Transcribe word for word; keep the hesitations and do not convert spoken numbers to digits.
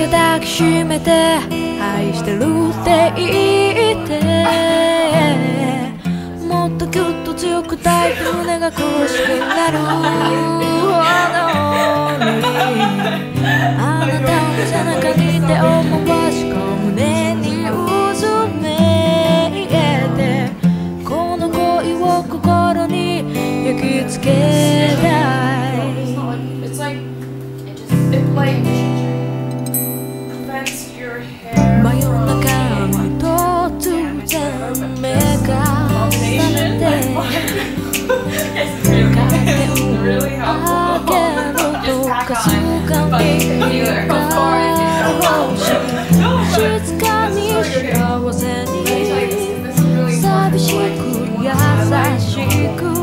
が抱きしめて愛してるって言ってもっとぎゅっと強く抱いて胸が苦しくなるほどにあなたの背中に手を回し込む胸にうずめてこの恋を心に焼き付けたい真夜中に突然目が覚めてカーテンを開けるとかすかに光るし静かに幸せに寂しく優しく